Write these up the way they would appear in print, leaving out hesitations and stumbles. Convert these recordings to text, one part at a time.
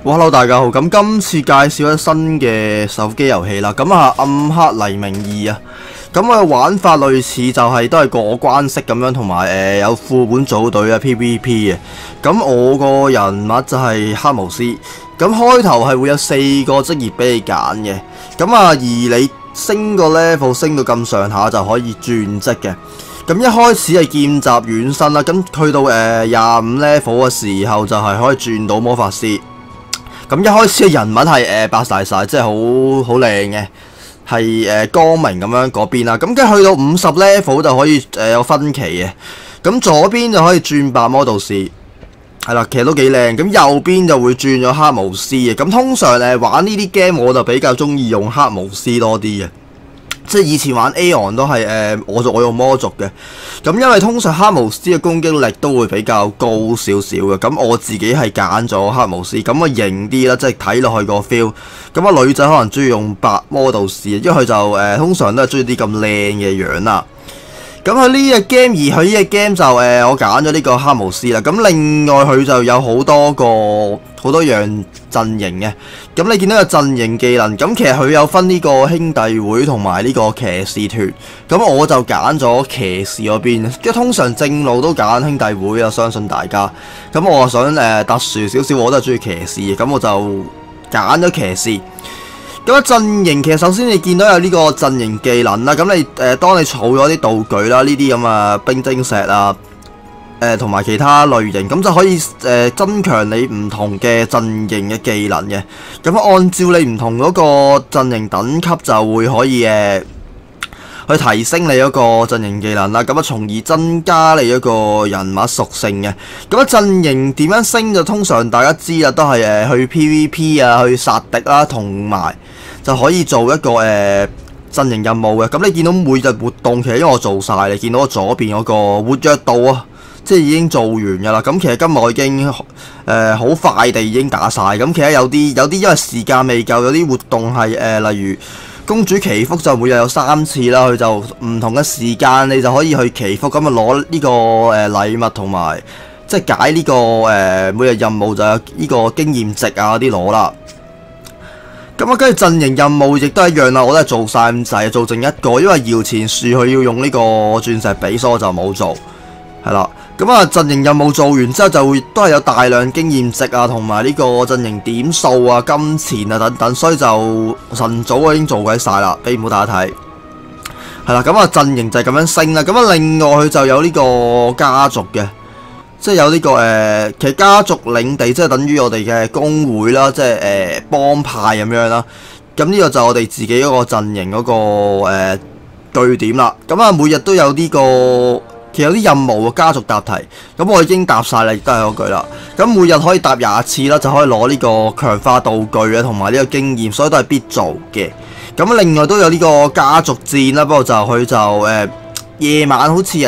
Hello 大家好，咁今次介紹一新嘅手機遊戲啦，咁暗黑黎明2啊，咁嘅玩法類似就係都係過關式咁樣，同埋有副本組隊啊 PVP 嘅，咁我個人物就係黑巫師，咁開頭係會有4個職業俾你揀嘅，咁而你升個 level 升到咁上下就可以轉職嘅。咁一開始係劍襲遠身啦，咁去到25 level 嘅時候就係可以轉到魔法師。咁一開始嘅人物係白晒，即係好靚嘅，係光明咁樣嗰邊啦。咁跟住去到50 level 就可以有分歧嘅。咁左邊就可以轉白魔道士，係啦，其實都幾靚。咁右邊就會轉咗黑巫師嘅。咁通常玩呢啲 game 我就比較中意用黑巫師多啲嘅。即係以前玩 Aeon 都係我用魔族嘅，咁因為通常黑巫師嘅攻擊力都會比較高少少嘅，咁我自己係揀咗黑巫師，咁型啲啦，即係睇落去個 feel。咁女仔可能中意用白魔道士，因為佢就通常都係中意啲咁靚嘅樣啦。咁佢呢隻 game 而佢呢隻 game 就我揀咗呢個黑巫師啦。咁另外佢就有好多樣陣營嘅。咁你見到個陣營技能，咁其實佢有分呢個兄弟會同埋呢個騎士團。咁我就揀咗騎士嗰邊，即係通常正路都揀兄弟會啊，相信大家。咁我想特殊少少，我都係中意騎士嘅，咁我就揀咗騎士。咁陣營其實首先你見到有呢個陣營技能啦，咁你當你儲咗啲道具啦，呢啲咁啊冰晶石啊，同埋其他類型，咁就可以增強你唔同嘅陣營嘅技能嘅。咁按照你唔同嗰個陣營等級就會可以去提升你嗰個陣營技能啦，咁從而增加你嗰個人物屬性嘅。咁陣營點樣升就通常大家知啦，都係去 PVP 啊，去殺敵啦，同埋就可以做一個陣營任務嘅。咁你見到每日活動其實因為我做晒，你見到我左邊嗰個活躍度啊，即係已經做完㗎啦。咁其實今日我已經好快地已經打晒。咁其實有啲因為時間未夠，有啲活動係例如公主祈福就每日有3次啦，佢就唔同嘅時間你就可以去祈福，咁攞呢個禮物同埋即係解呢個每日任務就有呢個經驗值啊嗰啲攞啦。咁跟住陣營任務亦都一樣啦，我都係做晒咁滯，做剩一個，因為搖錢樹佢要用呢個鑽石比，所以我就冇做，係啦。咁陣營任務做完之後就會都係有大量經驗值啊，同埋呢個陣營點數啊、金錢啊等等，所以就晨早我已經做鬼晒啦，俾唔好大家睇。係啦，咁陣營就係咁樣升啦。咁另外佢就有呢個家族嘅，即係有呢個其實家族領地即係等於我哋嘅公會啦，即係幫派咁樣啦。咁呢個就我哋自己嗰個陣營嗰個據點啦。咁每日都有呢個。其實有啲任務嘅家族答題，咁我已經答晒啦，亦都係嗰句啦。咁每日可以答20次啦，就可以攞呢個強化道具啊，同埋呢個經驗，所以都係必做嘅。咁另外都有呢個家族戰啦，不過佢就夜晚好似係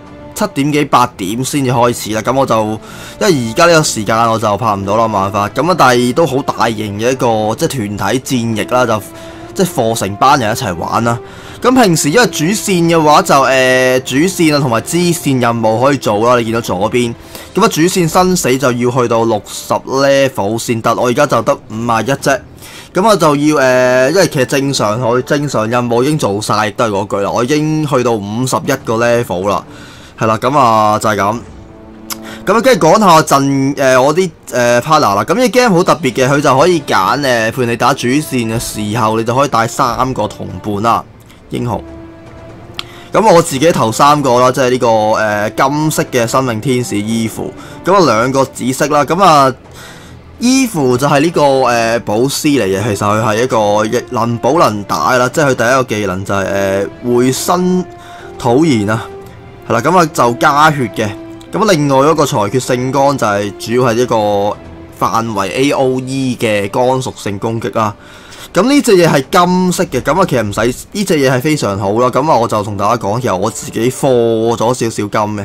7點幾8點先至開始啦。咁我就因為而家呢個時間我就拍唔到啦，冇辦法。咁但係都好大型嘅一個即係團體戰役啦，就即係課成班人一齊玩啦。咁平時因為主線嘅話就主線啊同埋支線任務可以做啦，你見到左邊。咁主線生死就要去到60 level 先得，我而家就得51啫。咁我就要因為其實正常任務已經做晒，都係嗰句啦，我已經去到51個 level 啦，係啦，咁就係咁。咁跟住講下我啲partner 啦。咁呢 game 好特別嘅，佢就可以揀譬如你打主線嘅時候，你就可以帶3個同伴啦。英雄，咁我自己頭3個啦，即係呢個金色嘅生命天使伊芙，咁2個紫色啦，咁伊芙就係呢個寶師嚟嘅，其實佢係一個能保能打啦，即係佢第一個技能就係回身土然啊，係啦，咁就加血嘅，咁另外一個裁決聖光就係主要係一個範圍 AOE 嘅光屬性攻擊啦。咁呢隻嘢係金色嘅，咁其實唔使呢隻嘢係非常好啦。咁我就同大家講，其實我自己課咗少少金嘅。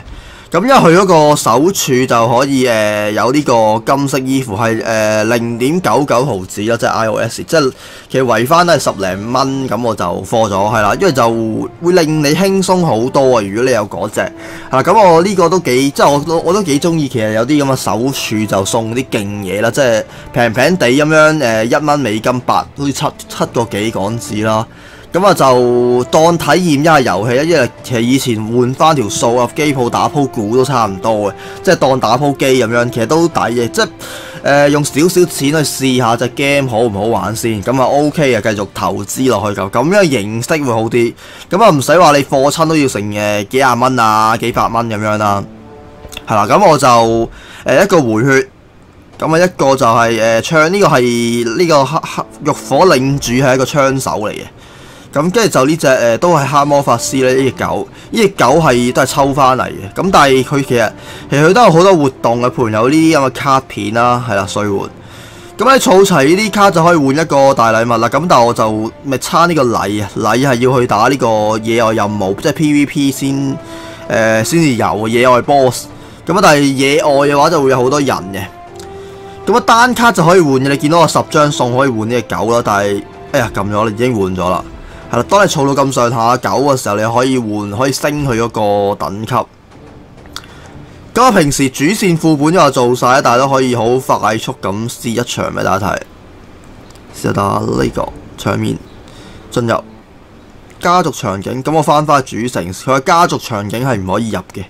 咁因為佢嗰個手柱就可以有呢個金色衣服係0.99毫子啦，即係 iOS， 即係其實圍翻都係10零蚊，咁我就貨咗係啦，因為就會令你輕鬆好多啊！如果你有嗰隻係啦，咁我呢個都幾即係我都幾中意，其實有啲咁嘅手柱就送啲勁嘢啦，即係平平地咁樣1蚊美金8，好似七個幾港紙啦。咁啊就當體驗一下遊戲啦，因為其實以前換翻條數啊，機鋪打鋪股都差唔多嘅，即係當打鋪機咁樣，其實都抵嘅，即係用少少錢去試下隻 game 好唔好玩先，咁啊 OK 啊，繼續投資落去咁樣形式會好啲，咁啊唔使話你課親都要成幾廿蚊啊幾百蚊咁樣啦，係啦，咁我就一個回血，咁啊一個就係槍，呢個係呢個黑浴火領主係一個槍手嚟嘅。咁跟住就呢隻都係黑魔法師咧，呢隻狗係都係抽翻嚟嘅。咁但係佢其實佢都有好多活動嘅，譬如有呢啲咁嘅卡片啦，係啦，兌換。咁你儲齊呢啲卡就可以換一個大禮物啦。咁但係我就咪差呢個禮啊，禮係要去打呢個野外任務，即係 PVP 先至有野外 boss。咁啊，但係野外嘅話就會有好多人嘅。咁啊，單卡就可以換嘅，你見到我10張送可以換呢隻狗啦。但係哎呀，撳咗，你已經換咗啦。係啦，當你儲到咁上下狗嘅時候，你可以換，可以升佢嗰個等級。咁我平時主線副本都有做晒，但係都可以好快速咁試一場俾大家睇。試下打呢個場面，進入家族場景。咁我翻返去主城，佢嘅家族場景係唔可以入嘅。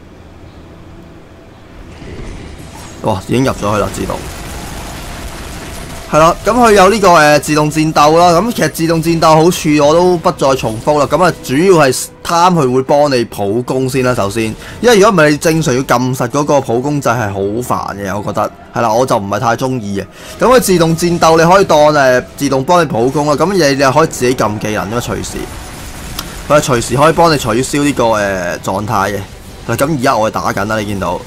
哇，已經入咗去啦，自動。係啦，咁佢有呢個自動戰鬥啦，咁其實自動戰鬥好處我都不再重複啦。咁啊，主要係貪佢會幫你普攻先啦，首先，因為如果唔係你正常要撳實嗰個普攻掣係好煩嘅，我覺得係啦，我就唔係太中意嘅。咁佢自動戰鬥你可以當自動幫你普攻啦，咁你又可以自己撳技能，因為隨時佢係隨時可以幫你取消呢個狀態嘅。咁而家我係打緊啦，你見到。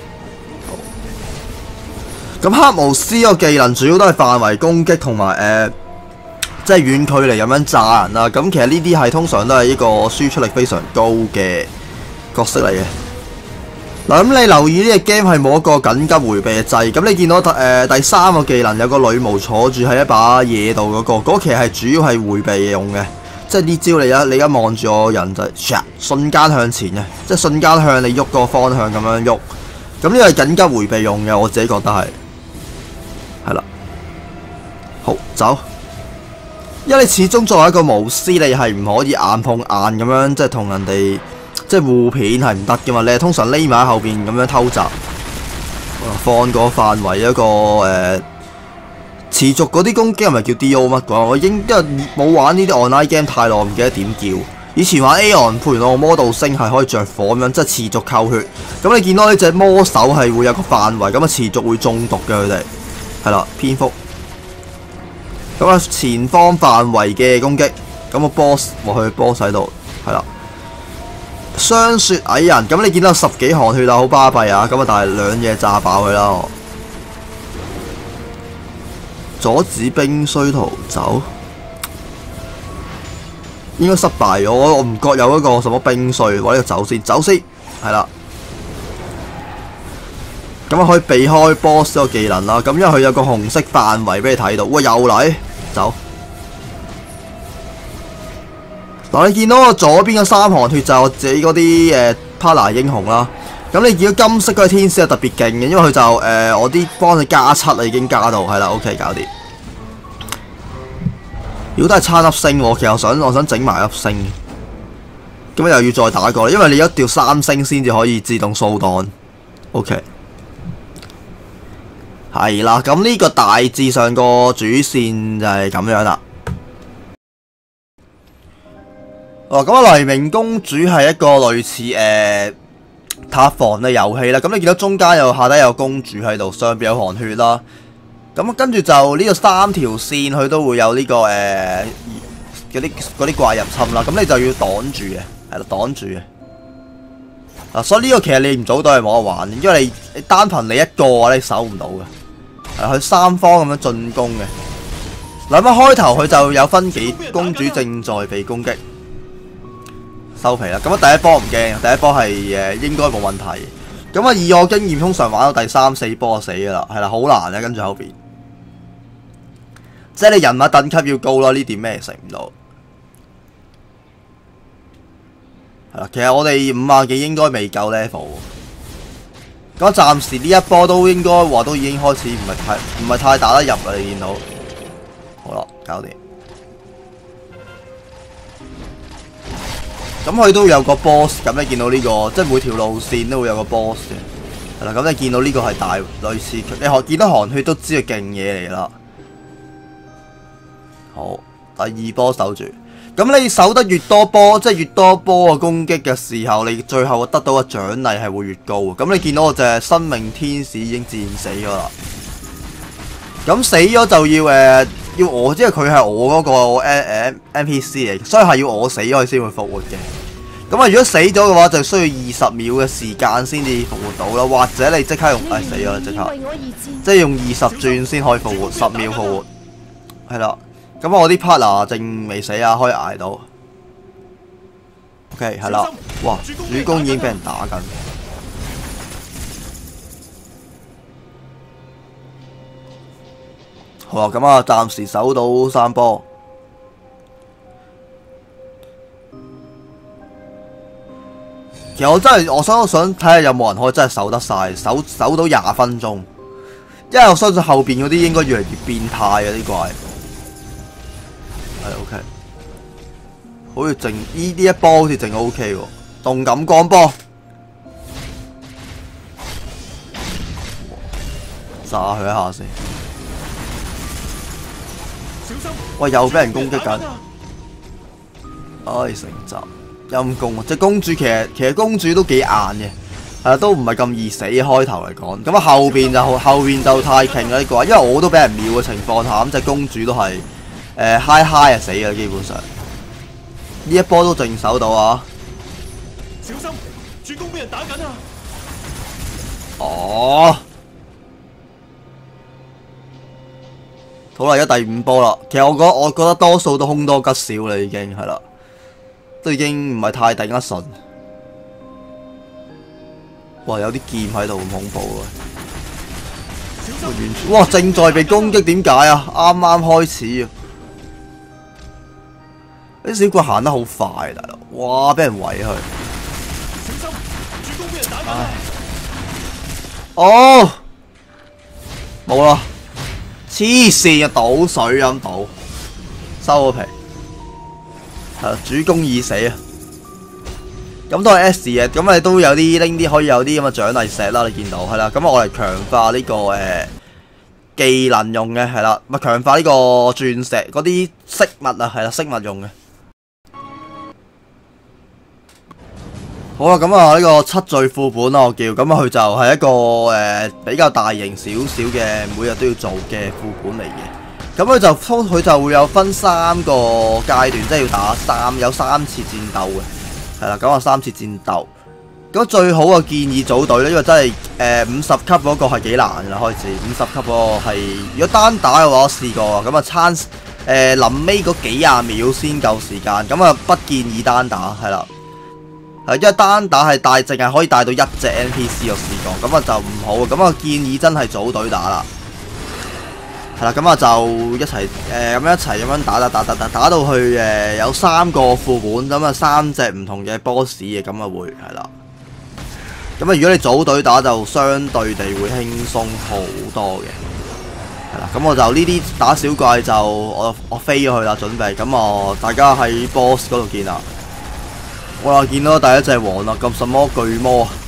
咁黑巫師個技能主要都係範圍攻擊同埋即係遠距離咁樣炸人啦。咁其實呢啲係通常都係一個輸出力非常高嘅角色嚟嘅。嗱，咁你留意呢隻 game 係冇一個緊急迴避嘅掣。咁你見到第3個技能有個女巫坐住喺一把嘢度嗰個其實係主要係迴避用嘅。即係呢招你而家望住我人就係瞬間向前嘅，即係瞬間向你喐個方向咁樣喐。咁呢個係緊急迴避用嘅，我自己覺得係。係啦，好走，因為你始終作為一個巫師，你係唔可以硬碰硬咁樣，即係同人哋即係互片係唔得噶嘛。你係通常匿埋喺後邊咁樣偷襲，放個範圍一個持續嗰啲攻擊係咪叫 D.O 乜鬼？我因為冇玩呢啲 online game 太耐，唔記得點叫。以前玩 Aeon 配完我魔導星係可以着火咁樣，即係持續扣血。咁你見到呢隻魔手係會有個範圍，咁啊持續會中毒嘅佢哋。係啦，蝙蝠咁啊，前方範圍嘅攻擊，咁個 boss 落去 boss 喺度，係啦，霜雪蟻人，咁你見到10幾行血啊，好巴閉啊，咁啊，但係兩嘢炸爆佢啦，阻止兵衰逃走，應該失敗咗，我唔覺有一個什麼兵衰，我呢個走先，係啦。咁啊可以避開 boss 個技能啦，咁因為佢有個紅色範圍俾你睇到，哇又嚟走。嗱，你見到我左邊嘅3行血就係我自己嗰啲partner 英雄啦。咁你見到金色嗰個天使係特別勁嘅，因為佢就我啲幫佢加7啦，已經加到係啦 ，OK 搞掂。如果都係差粒星喎，其實我想整埋粒星，咁又要再打過，因為你一定要3星先至可以自動掃檔 ，OK。係啦，咁呢個大致上個主線就係咁樣啦。咁啊，黎明公主係一個類似塔防嘅遊戲啦。咁你見到中間下底有公主喺度，上邊有行血啦。咁跟住就呢個3條線，佢都會有呢個嗰啲怪入侵啦。咁你就要擋住嘅，係啦，擋住嘅。所以呢個其實你唔組隊係冇得玩，因為你單憑你一個嘅話，你守唔到嘅。佢3方咁樣進攻嘅。嗱，咁開頭佢就有分幾公主正在被攻擊， 收皮啦。咁啊第一波唔驚，第一波係應該冇問題。咁啊以我經驗，通常玩到第3、4波就死噶啦，係啦，好難嘅，跟住後邊。即係你人物等級要高啦，呢點咩食唔到？係啦，其實我哋50幾應該未夠 level。咁暫時呢一波都應該話都已經開始唔係太打得入啦，你見到。好啦，搞掂。咁佢都有個 boss， 咁你見到呢個，即係每條路線都會有個 boss 嘅。係啦，咁你見到呢個係大類似，你見到寒血都知係勁嘢嚟啦。好，第2波守住。咁你守得越多波，即係越多波嘅攻擊嘅時候，你最後得到嘅獎勵係會越高。咁你見到我隻生命天使已經戰死咗啦。咁死咗就要我，即係佢係我嗰個NPC 嚟，所以係要我死咗佢先會復活嘅。咁啊，如果死咗嘅話，就需要20秒嘅時間先至復活到啦，或者你即刻用死咗啦，即刻，即係用20轉先可以復活，10秒復活，係啦。咁我啲 partner 正未死啊，可以捱到。OK， 係啦，哇，主公已經俾人打緊。好啦，咁啊，暫時守到3波。其實我想睇下有冇人可以真係守得晒，守到20分鐘。因為我相信後邊嗰啲應該越嚟越變態嘅啲怪。係 OK， 好似淨呢一波好似淨 OK 喎，動感光波，炸佢一下先。喂，又俾人攻擊緊，唉，成集陰公啊！隻公主其實公主都幾硬嘅，都唔係咁易死開頭嚟講。咁啊後邊就太勁啦呢個，因為我都俾人秒嘅情況下，咁隻公主都係。嗨啊死啊！基本上呢一波都淨守到啊！小心，主公俾人打緊啊！哦，好啦，而家第5波啦。其實我覺得多數都凶多吉少啦，已經係啦，都已經唔係太頂得順。哇，有啲劍喺度咁恐怖啊！完全哇，正在被攻擊，點解啊？啱啱開始啊！啲小怪行得好快，大佬！哇，俾人圍佢。小心，主公俾人打緊。哦，冇啦！黐線啊，倒水咁倒，收咗皮。係主公已死啊！咁都係 S 嘅，咁你都有啲拎啲可以有啲咁嘅獎勵石啦，你見到係啦。咁我嚟強化呢個技能用嘅係啦，咪強化呢個鑽石嗰啲飾物啊，係啦，飾物用嘅。好啦，咁啊呢個七罪副本啦，我叫咁啊，佢就係一個比較大型少少嘅，每日都要做嘅副本嚟嘅。咁佢就會有分3個階段，即係要有3次戰鬥嘅，係啦。咁啊3次戰鬥，咁最好嘅建議組隊咧，因為真係50級嗰個係幾難噶啦，開始50級嗰個係如果單打嘅話，我試過咁啊差臨尾嗰幾廿秒先夠時間，咁啊不建議單打係啦。因為單打係淨係可以帶到1隻 NPC， 我試過，咁啊就唔好，咁啊建議真係組隊打啦，係啦，咁啊就一齊咁樣打到去有3個副本，咁啊3隻唔同嘅 boss 嘅，咁啊會係啦，咁啊如果你組隊打就相對地會輕鬆好多嘅，係啦，咁我就呢啲打小怪就我飛咗去啦，準備，咁啊大家喺 boss 嗰度見啦。我見到第一隻王啦，咁什麼巨魔啊！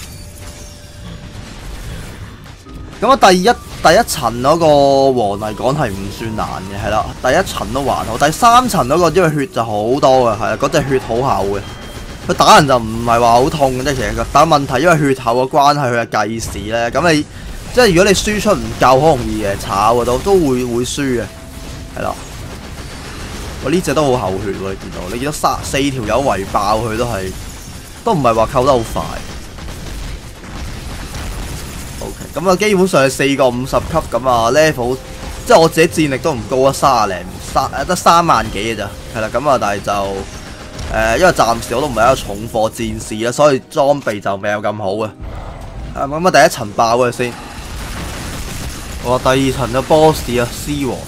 咁啊，第一層嗰個王嚟講係唔算難嘅，係啦，第1層都還好，第3層嗰個因為血就好多嘅，係啦，嗰隻血好厚嘅，佢打人就唔係話好痛嘅啫，其實，但係問題因為血厚嘅關係，佢嘅計時咧，咁你即係如果你輸出唔夠，好容易炒嘅都會輸嘅，係啦。我呢隻都好厚血喎，你見到4條友圍爆佢都唔係話扣得好快。OK， 咁啊基本上係4個50級咁啊 level， 即係我自己戰力都唔高啊，得3萬幾嘅咋，係啦，咁啊但係就因為暫時我都唔係一個重貨戰士啦，所以裝備就未有咁好嘅。咁啊，第一層爆佢先。我第二層嘅 boss 啊，C 王。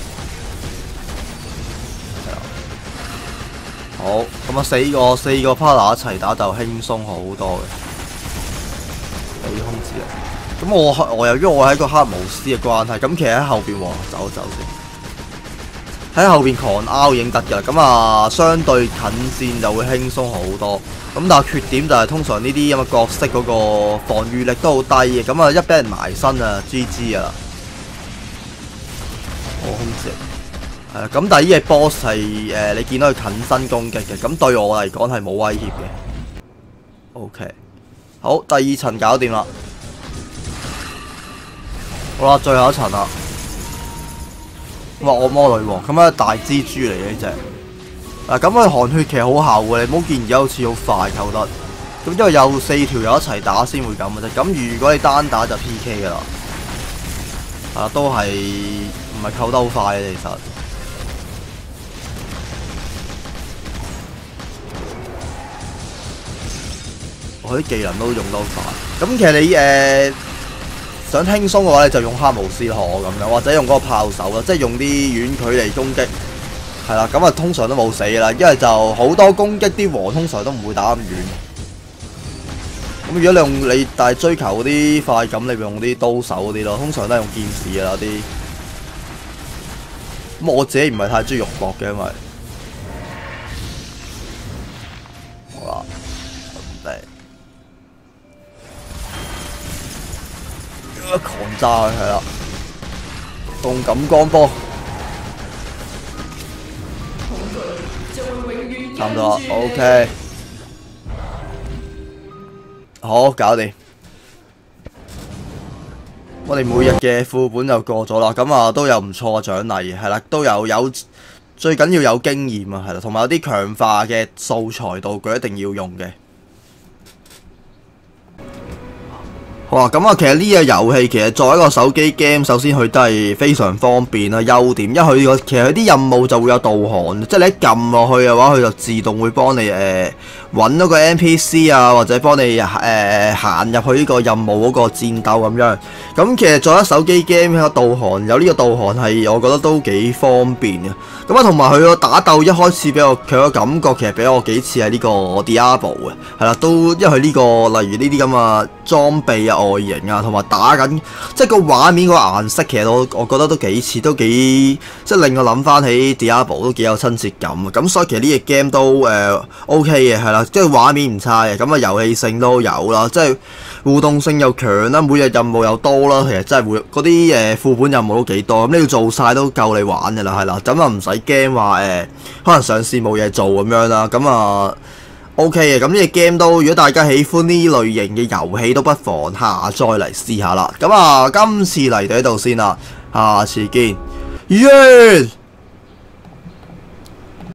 好，咁啊四個 partner 一齊打就輕鬆好多嘅。俾空子啊！咁我由於我係一個黑巫師嘅關係，咁其實喺後邊走先，喺後邊狂拗已經得㗎。咁啊，相對近戰就會輕鬆好多。咁但係缺點就係通常呢啲咁嘅角色嗰個防禦力都好低嘅。咁啊，一俾人埋身啊 ，GG 啊！我空子。咁但係呢隻 boss 係你見到佢近身攻擊嘅，咁對我嚟講係冇威脅嘅。OK， 好，第二層搞掂啦。好啦，最後一層啦。哇，惡魔女王，咁樣大蜘蛛嚟嘅呢隻。咁佢寒血其實好效嘅，你唔好見而家好似好快扣得。咁因為有4條友一齊打先會咁嘅啫。咁如果你單打就 PK 噶啦。都係唔係扣得好快嘅其實。我啲技能都用得好快。咁其實你想輕鬆嘅話，你就用黑巫師河咁樣，或者用嗰個炮手啦，即係用啲遠距離攻擊。係啦，咁啊通常都冇死啦，因為就好多攻擊啲王通常都唔會打咁遠。咁如果你但係追求嗰啲快感，你咪用啲刀手嗰啲咯，通常都係用劍士啦啲。咁我自己唔係太中意肉搏嘅，因為好啦，狂炸佢係啦，動感光波，差唔多啦 ，OK， 好搞掂。我哋每日嘅副本就過咗啦，咁啊都有唔錯嘅獎勵嘅，係啦，都有最緊要有經驗啊，係啦，同埋有啲強化嘅素材道具一定要用嘅。好啊，咁啊，其實呢個遊戲其實作為一個手機 game， 首先佢都係非常方便啦，優點，因為其實佢啲任務就會有導航，即係你一撳落去嘅話，佢就自動會幫你揾到個 NPC 啊，或者幫你行入去呢個任務嗰個戰鬥咁樣。咁其實作為手機 game 有導航，有呢個導航係我覺得都幾方便嘅。咁啊，同埋佢個打鬥一開始俾我佢個感覺，其實俾我幾似係呢個 Diablo 嘅，係啦，都因為佢呢個例如呢啲咁嘅裝備啊、外形啊，同埋打緊即係個畫面個顏色，其實我覺得都幾似，都幾即係令我諗翻起 Diablo 都幾有親切感啊。咁所以其實呢隻 game 都OK 嘅，係啦，即係畫面唔差嘅，咁啊遊戲性都有啦，即係互動性又強啦，每日任務又多啦，其實真係嗰啲副本任務都幾多，咁你要做晒都夠你玩嘅啦，係啦，咁啊唔使驚話可能上線冇嘢做咁樣啦，咁啊 OK 嘅，咁呢隻 game 都如果大家喜歡呢類型嘅遊戲，都不妨下載嚟試下啦。咁啊今次嚟到呢度先啦，下次見，完。